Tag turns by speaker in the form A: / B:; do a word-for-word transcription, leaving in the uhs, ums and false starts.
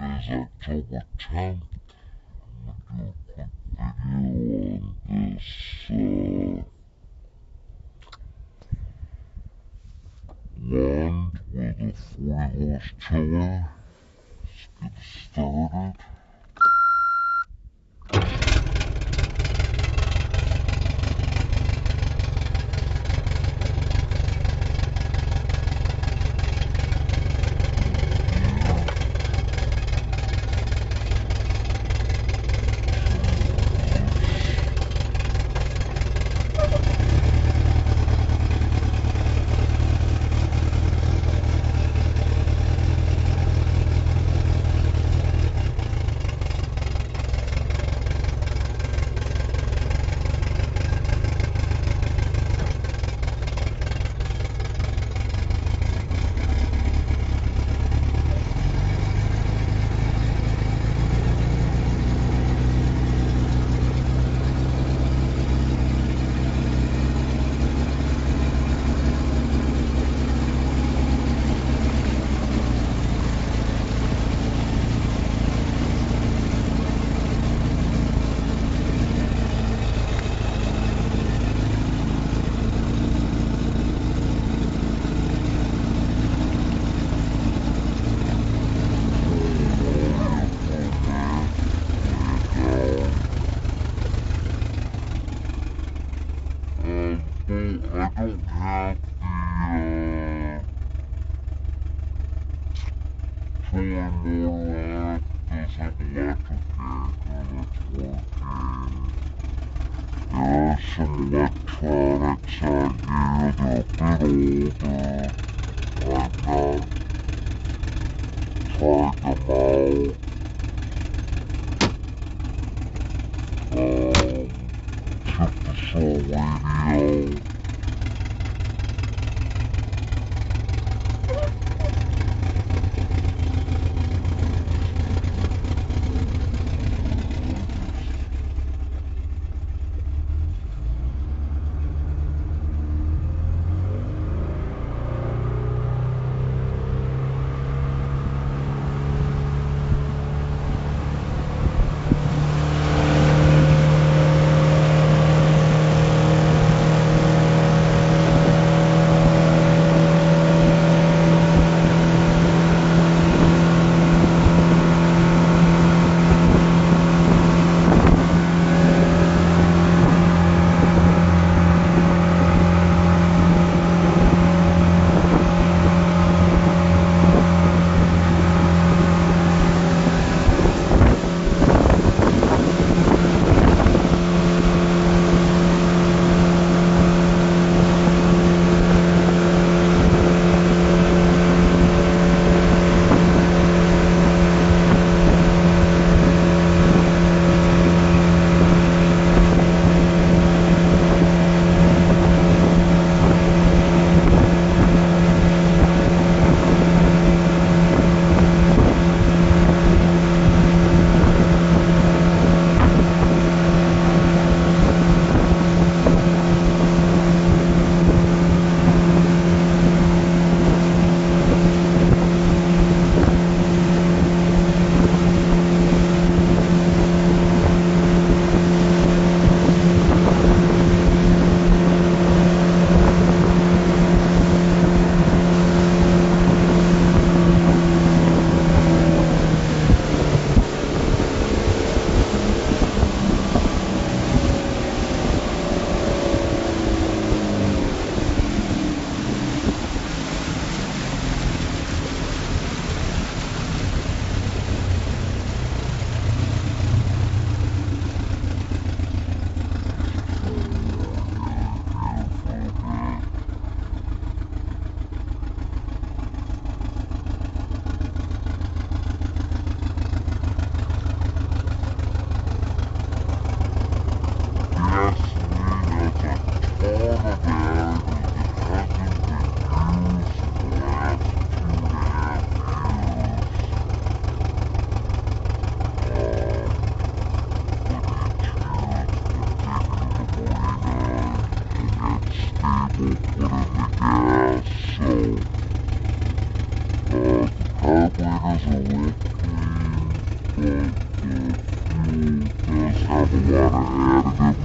A: Today's October tenth. I'm gonna do a quick video on this uh, Lund with a forty horse tiller. Let's get started. I don't have the uh, tiller motor on it. There's an electric anchor that's working. There are some electronics on here. They're a bit older. I've not tried them out. Um, tip the saw radio. Carburetors are lit clean. but the fuel does have a lot of additives